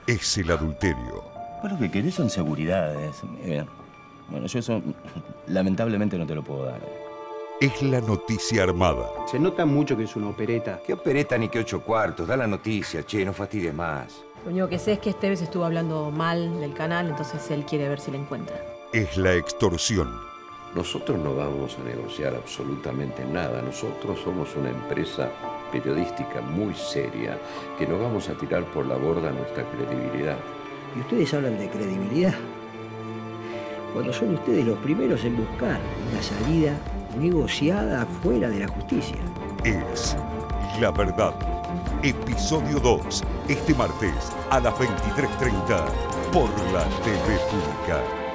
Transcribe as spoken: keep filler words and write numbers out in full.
es el adulterio. Vos lo que querés son seguridades. Eh, bueno, yo eso lamentablemente no te lo puedo dar. Es la noticia armada. Se nota mucho que es una opereta. ¿Qué opereta ni qué ocho cuartos? Da la noticia, che, no fastidies más. Lo único que sé es que Esteves estuvo hablando mal del canal, entonces él quiere ver si le encuentra. Es la extorsión. Nosotros no vamos a negociar absolutamente nada. Nosotros somos una empresa periodística muy seria que no vamos a tirar por la borda nuestra credibilidad. ¿Y ustedes hablan de credibilidad? Cuando son ustedes los primeros en buscar una salida negociada fuera de la justicia. Es La Verdad. Episodio dos. Este martes a las veintitrés treinta por la T V Pública.